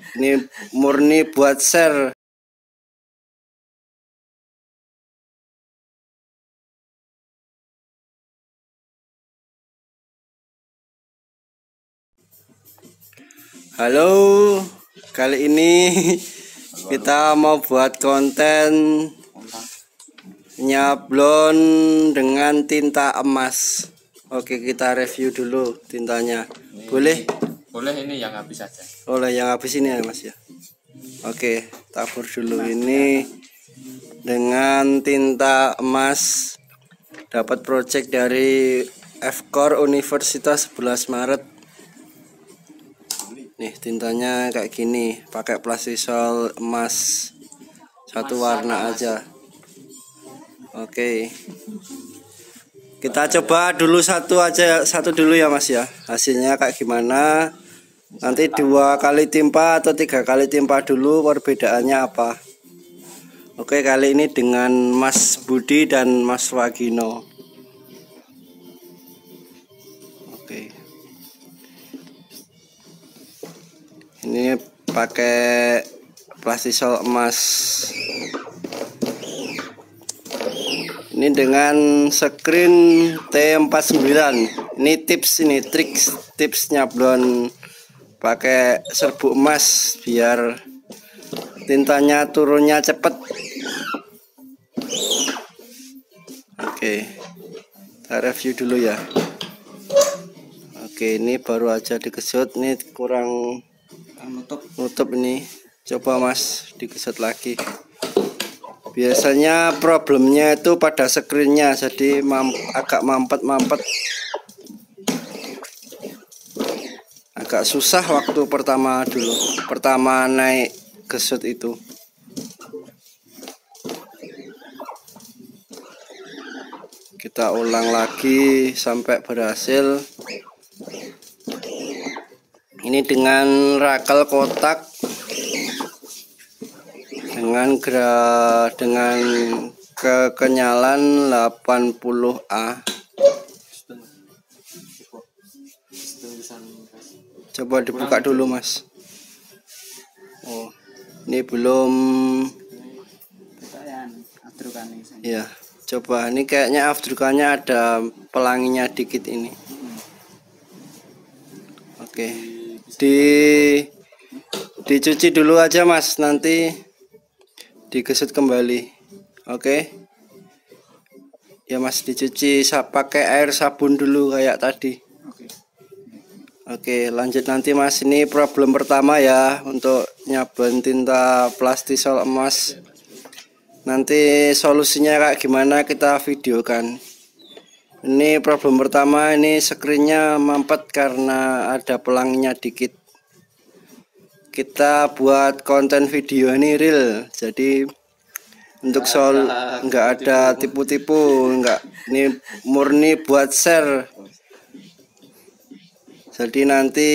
Ini murni buat share. Halo, kali ini kita mau buat konten nyablon dengan tinta emas. Oke, kita review dulu tintanya. Boleh? Boleh, ini yang habis saja. Oleh yang habis ini ya Mas ya. Oke, tabur dulu ini dengan tinta emas. Dapat project dari F-Core Universitas 11 Maret. Nih tintanya kayak gini, pakai plastisol emas satu warna aja. Oke, kita coba dulu satu dulu ya Mas ya, hasilnya kayak gimana. Nanti 2 kali timpa atau 3 kali timpa dulu, perbedaannya apa. Oke, kali ini dengan Mas Budi dan Mas Wagino. Oke, ini pakai plastisol emas. Ini dengan screen T49. Ini tips nyablon pakai serbuk emas biar tintanya turunnya cepet. Oke, kita review dulu ya. Oke, ini baru aja digesut, ini kurang nutup ini. Coba Mas digesut lagi. Biasanya problemnya itu pada screennya, jadi agak mampet, agak susah waktu pertama naik gesut itu. Kita ulang lagi sampai berhasil. Ini dengan rakel kotak dengan kekenyalan 80A. Coba dibuka dulu Mas. Oh, ini belum. Ya, coba ini kayaknya afdrukannya ada pelanginya dikit ini. Oke, dicuci dulu aja Mas, nanti digesut kembali. Oke ya Mas, dicuci pakai air sabun dulu kayak tadi. Oke, lanjut nanti Mas. Ini problem pertama ya untuk nyablon tinta plastisol emas. Nanti solusinya kayak gimana kita videokan. Ini problem pertama, ini screennya mampet karena ada pelanginya dikit. Kita buat konten video ini real, jadi untuk nggak ada tipu-tipu, ini murni buat share. Jadi nanti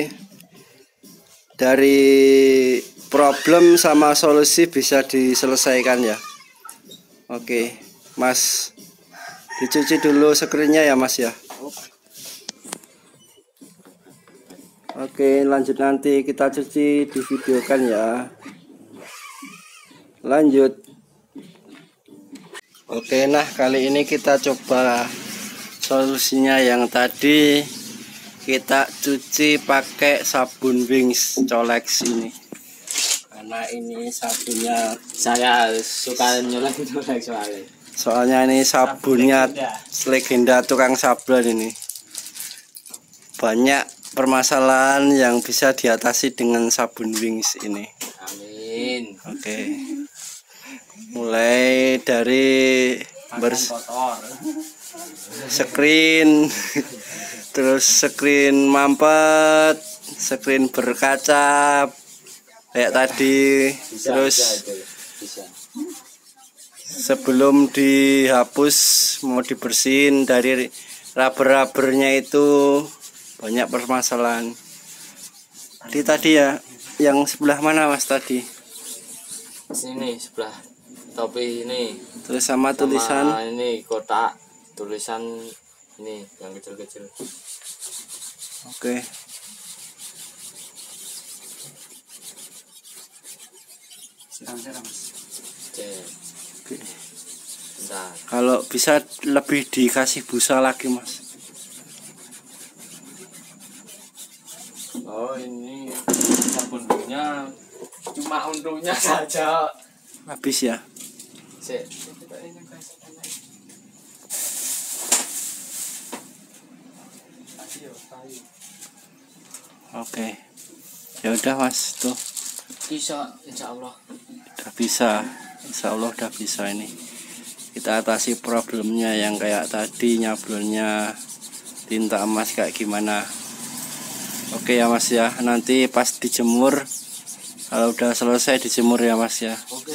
dari problem sama solusi bisa diselesaikan ya. Oke Mas, dicuci dulu screennya ya Mas ya. Oke, lanjut nanti kita cuci, divideokan ya. Lanjut. Oke, nah kali ini kita coba solusinya yang tadi. Kita cuci pakai sabun Wings Colex ini, karena ini sabunnya Saya suka nyolek soalnya ini sabunnya legenda tukang sablon. Ini banyak permasalahan yang bisa diatasi dengan sabun Wings ini. Amin. Oke, mulai dari screen terus screen mampet, screen berkaca kayak tadi, terus sebelum dihapus mau dibersihin dari rubber-rubbernya itu banyak permasalahan. Tadi ya, yang sebelah mana Mas tadi? Sini sebelah topi ini. Terus sama tulisan ini kotak tulisan ini yang kecil-kecil. Oke. Cek. Bentar. Kalau bisa lebih dikasih busa lagi mas. Oh ini sabun dunya cuma untungnya saja. Habis ya. Cek. Oke. Ya udah mas tuh. Bisa insya Allah. Udah bisa. Insya Allah udah bisa ini. Kita atasi problemnya yang kayak tadi nyablonnya tinta emas kayak gimana. Oke ya mas ya. Nanti pas dijemur, kalau udah selesai dijemur ya mas ya. Oke.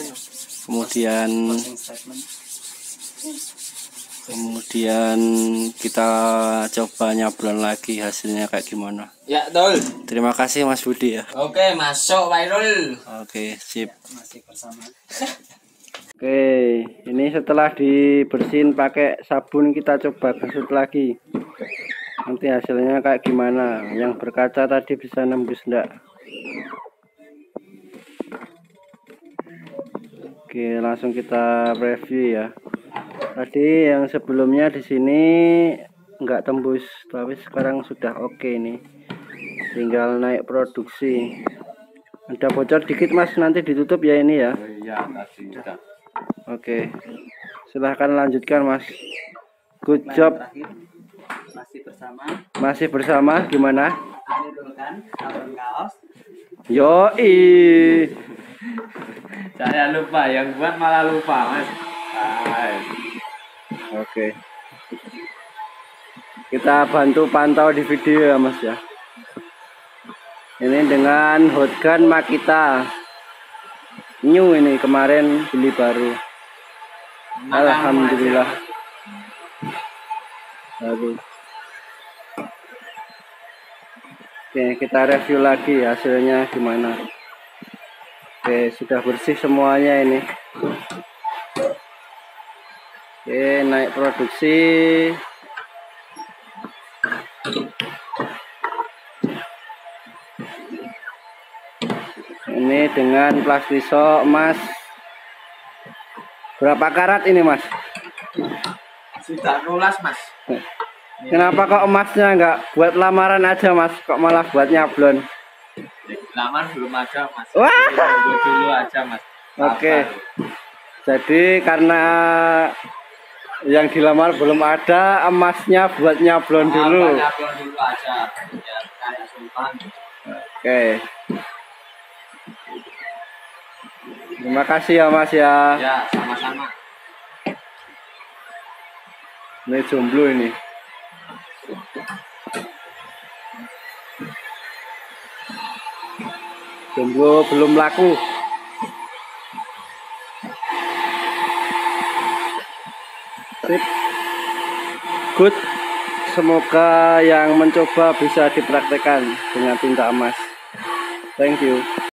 Kemudian kita coba nyablon lagi hasilnya kayak gimana. Ya betul. Terima kasih Mas Budi ya. Oke masuk viral. Oke sip. Masih bersama. Oke ini setelah dibersihin pakai sabun kita coba gosok lagi. Nanti hasilnya kayak gimana. Yang berkaca tadi bisa nembus enggak? Oke langsung kita review ya. Tadi yang sebelumnya di sini nggak tembus, tapi sekarang sudah oke nih. Tinggal naik produksi. Ada bocor dikit mas, nanti ditutup ya ini ya. Iya tadi sudah. Oke, silahkan lanjutkan mas. Good job. Masih bersama gimana? Yoi. Saya lupa, yang buat malah lupa mas. Oke. Kita bantu pantau di video ya mas ya. Ini dengan hotgun Makita new ini, kemarin beli baru. Alhamdulillah. Baru. Oke kita review lagi hasilnya gimana. Oke sudah bersih semuanya ini. Oke naik produksi. Ini dengan plastisol emas. Berapa karat ini mas? Sudah 12 mas. Kenapa kok emasnya nggak buat lamaran aja mas? Kok malah buat nyablon? Lamaran belum ada mas. Wah. Dulu aja mas. Oke. Jadi karena yang dilamar belum ada, emasnya buat nyablon dulu. Nyablon dulu aja. Ya kayak sultan. Oke. Terima kasih ya mas ya. Ya sama-sama. Ini jomblo ini. Jomblo belum laku. Sip. Good. Semoga yang mencoba bisa dipraktekkan dengan tinta emas. Thank you.